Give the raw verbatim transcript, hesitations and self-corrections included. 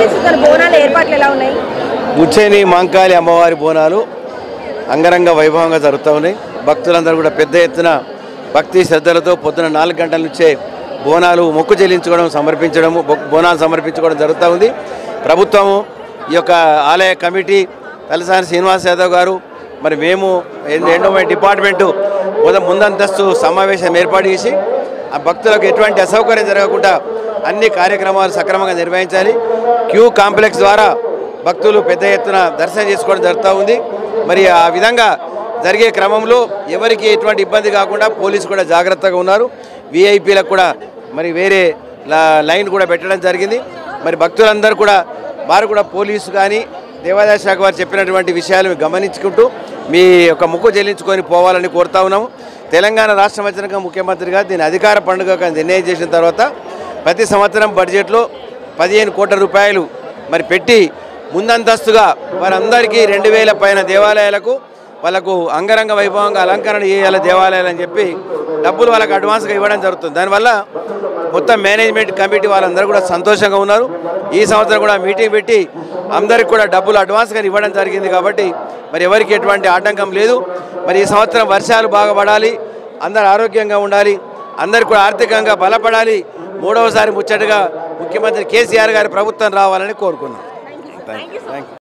నిర్వహిస్తున్న బోనాల ఏర్పాట్లు ఎలా ఉన్నాయి? ముచ్చేని మాంకాళి అమ్మవారి బోనాలు అంగరంగ వైభవంగా జరుగుతూ ఉన్నాయి. భక్తులందరూ కూడా పెద్ద ఎత్తున భక్తి శ్రద్ధలతో పొద్దున నాలుగు గంటల నుంచే బోనాలు మొక్కు చెల్లించుకోవడం సమర్పించడం బోనాలు సమర్పించుకోవడం జరుగుతూ ఉంది. ప్రభుత్వము ఈ యొక్క ఆలయ కమిటీ తలసాని శ్రీనివాస్ యాదవ్ గారు మరి మేము ఎండోమెంట్ డిపార్ట్మెంటు ముందంతస్తు సమావేశం ఏర్పాటు చేసి ఆ భక్తులకు ఎటువంటి అసౌకర్యం జరగకుండా అన్ని కార్యక్రమాలు సక్రమంగా నిర్వహించాలి. క్యూ కాంప్లెక్స్ ద్వారా భక్తులు పెద్ద ఎత్తున దర్శనం చేసుకోవడం జరుగుతూ ఉంది. మరి ఆ విధంగా జరిగే క్రమంలో ఎవరికి ఎటువంటి ఇబ్బంది కాకుండా పోలీసు కూడా జాగ్రత్తగా ఉన్నారు. విఐపీలకు కూడా మరి వేరే లైన్ కూడా పెట్టడం జరిగింది. మరి భక్తులందరూ కూడా వారు కూడా పోలీసు కానీ దేవాదాయ శాఖ వారు చెప్పినటువంటి విషయాలు గమనించుకుంటూ మీ యొక్క ముక్కు చెల్లించుకొని పోవాలని కోరుతా ఉన్నాము. తెలంగాణ రాష్ట్రం వచ్చినాక ముఖ్యమంత్రిగా దీని అధికార పండుగగా నిర్ణయం చేసిన తర్వాత ప్రతి సంవత్సరం బడ్జెట్లో పదిహేను కోట్ల రూపాయలు మరి పెట్టి ముందంతస్తుగా వారందరికీ రెండు వేల పైన దేవాలయాలకు వాళ్ళకు అంగరంగ వైభవంగా అలంకరణ చేయాలి దేవాలయాలని చెప్పి డబ్బులు వాళ్ళకి అడ్వాన్స్గా ఇవ్వడం జరుగుతుంది. దానివల్ల మొత్తం మేనేజ్మెంట్ కమిటీ వాళ్ళందరూ కూడా సంతోషంగా ఉన్నారు. ఈ సంవత్సరం కూడా మీటింగ్ పెట్టి అందరికి కూడా డబ్బులు అడ్వాన్స్గా ఇవ్వడం జరిగింది. కాబట్టి మరి ఎవరికి ఎటువంటి ఆటంకం లేదు. మరి ఈ సంవత్సరం వర్షాలు బాగా పడాలి, అందరు ఆరోగ్యంగా ఉండాలి, అందరికి కూడా ఆర్థికంగా బలపడాలి. మూడవసారి ముచ్చటగా ముఖ్యమంత్రి కేసీఆర్ గారి ప్రభుత్వం రావాలని కోరుకున్నాం. Thank you.